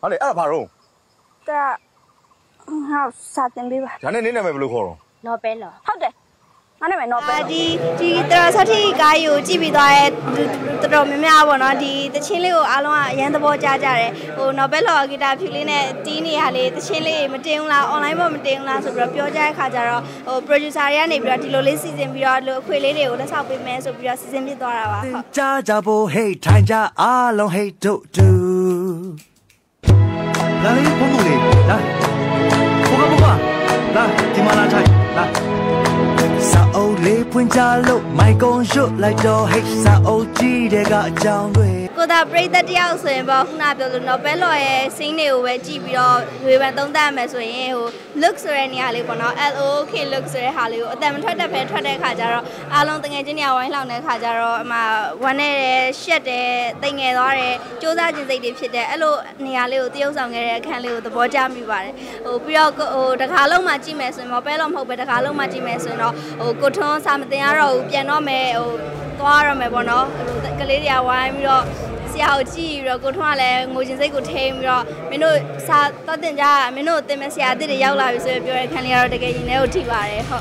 好嘞，ဘာတော့ဒါဟာစာတင်ပေးပါဒါနဲ့နင်းနာမည်ဘယ်လိုခေါ်တော့နော်ပဲလားဟုတ်တယ်ငါနာမည်နော်ပဲဒီတော်ဆတိကားကိုကြည့်ပြီးသွားတဲ့တော်များများပေါ့နော်ဒီတချင်းလေးကိုအားလုံးကအရန်သဘောကျကြတယ်ဟိုနော်ပဲလော်ဂီတာဖြူလေးနဲ့တီးနေရလေတချင်းလေးမတင်ဘူးလား online ပေါ်မတင်ဘူးလားဆိုပြီးတော့ပြောကြတဲ့ခါကျတော့ဟို producer တွေကနေပြီးတော့ဒီလိုလေးစီစဉ်ပြီးတော့အခွေလေးတွေကိုလက်ဆောက်ပေးမယ်ဆိုပြီးတော့စီစဉ်ပြသွားတာပါဟုတ်ကြားကြဖို့ hey ထိုင်ကြအားလုံး hey တို့တူလာလေးဖုန်းဖုန်းလေးလာဘုကလာဒီမှာလာထိုင်လာစာအုပ်လေးဖွင့်ကြလို့မိုက်ကွန်ရွတ်လိုက်တော့ hey စာအုပ်ကြည့်တဲ့ကအကြောင်းတွေကိုသာပရိသတ်တယောက်ဆိုရင်ပေါ့ခုနပြောလို့နော်ပဲလော်ရဲ့စင်းတွေကိုပဲကြည့်ပြီးတော့ဝေဖန်သုံးသပ်မယ်ဆိုရင်ဟို look ဆိုတဲ့နေရာလေးပေါ့နော် LOK look ဆိုတဲ့ဟာလေးကိုအတန်မထွက်တတ်ပဲထွက်တဲ့ခါကျတော့အားလုံးတငယ်ချင်းတွေဝိုင်းလောင်တဲ့ခါကျတော့အမဝမ်းနေတယ်ရှက်တယ်တိမ်ငယ်သွားတယ်စူးစမ်းခြင်းစိတ်တွေဖြစ်တယ်အဲ့လိုနေရာလေးကိုတရုပ်ဆောင်ခဲ့တဲ့အခန်းလေးကိုသဘောကျမိပါတယ်ဟိုပြီးတော့ဟိုတခါလုံးမှကြည့်မယ်ဆိုရင်ပဲလော်မဟုတ်ပဲတခါလုံးမှကြည့်မယ်ဆိုရင်တော့ဟိုကိုထွန်းစာမတင်ရတော့ဘူးပြန်တော့မယ်ဟိုသွားရမယ်ပေါ့နော်ဟိုကလေးတွေကဝိုင်းပြီးတော့ဆရာကိုကြည့်ပြီးတော့ကိုထွန်းကလည်းငိုချင်းစိတ်ကိုထိန်းပြီးတော့မင်းတို့စာတော့တင်ကြမင်းတို့တင်မဲ့ဆရာအစ်တွေရောက်လာပြီဆိုပြီးပြောတဲ့ခန်းလေးကတော့တကယ်ရင်ထဲကိုထိပါတယ်ဟုတ်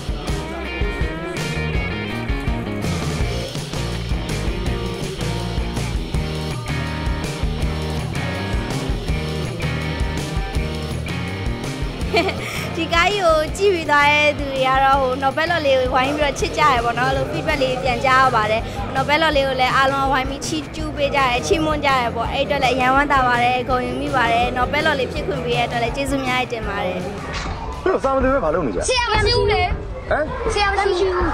ဒီကားကြီးကိုကြည့်ပြီးသွားတဲ့သူတွေကတော့ဟို novel လေးကိုဝိုင်းပြီးတော့ချစ်ကြရပေါ့နော်အဲ့လို feedback လေးပြန်ကြားရပါတယ် novel လေးကိုလည်းအားလုံးဝိုင်းပြီးချီးကျူးပေးကြရချီးမွမ်းကြရပေါ့အဲ့အတွက်လည်းအရန်ဝမ်းသာပါတယ်ဂုဏ်ယူမိပါတယ် novel လေးဖြစ်ခွင့်ပေးရတဲ့အတွက်လည်းကျေးဇူးများတင်ပါတယ်ဘယ်လိုစာမသိပဲမလုပ်နေကြဆရာမရှိဘူးလေဟမ်ဆရာမရှိဘူး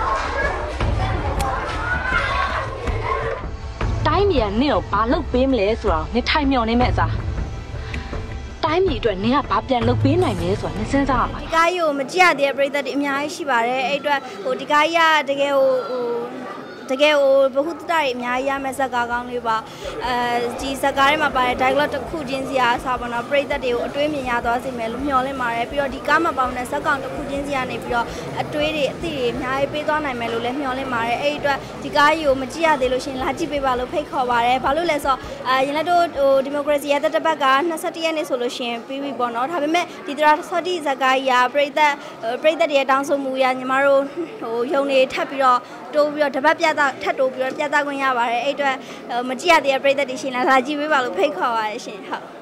တိုင်းပြည်ကနင့်ကိုဘာလုပ်ပေးမလဲဆိုတော့နင်ထိုင်မြော်နေမဲ့အစားတိုင်းပြည်အတွက်နင်ကဘာပြန်လုပ်ပေးနိုင်လဲဆိုတာနင်စဉ်းစားရမှာဒီကားကြီးကိုမကြည့်ရသေးတဲ့ပရိသတ်တွေအများကြီးရှိပါတယ်အဲ့အတွက်ဟိုဒီကားကြီးကတကယ်ဟိုတကယ်ဟိုဘဟုတ္တတွေအများကြီးရမယ့်ဇာတ်ကားကောင်းလေးပါဒီဇာတ်ကားထဲမှာပါတဲ့ dialogue တစ်ခုချင်းစီအားစားပါတော့ပရိသတ်တွေကိုအတွေးမြင်ရသွားစေမယ်လို့မျှော်လင့်ပါတယ်ပြီးတော့ဒီကားမှာပါတဲ့ဇာတ်ကောင်တစ်ခုချင်းစီကနေပြီးတော့အတွေးတွေအသည့်တွေအများကြီးပေးသွားနိုင်မယ်လို့လည်းမျှော်လင့်ပါတယ်အဲ့ဒီအတွက်ဒီကားကြီးကိုမကြည့်ရသေးလို့ရှင်လာကြည့်ပေးပါလို့ဖိတ်ခေါ်ပါတယ်ဘာလို့လဲဆိုတော့ရင်လက်တို့ဟိုဒီမိုကရေစီရဲ့တစ်ပတ်က21ရက်နေ့ဆိုလို့ရှင်ပြီးပြီပေါ့နော်ဒါပေမဲ့ဒီတရာဆော့တီဇာတ်ကားကြီးကပရိသတ်တွေရဲ့တောင်းဆိုမှုရညီမတို့ဟိုယုံနေထပ်ပြီးတော့တိုးပြီးတော့တပတ်ပြတ်ထပ်တိုးပြီးတော့ပြသခွင့်ရပါတယ်အဲ့အတွက်မကြည့်ရသေးတဲ့ပရိသတ်တွေရှင်လာကြည့်ပေးပါလို့ဖိတ်ခေါ်ပါတယ်ရှင်ဟုတ်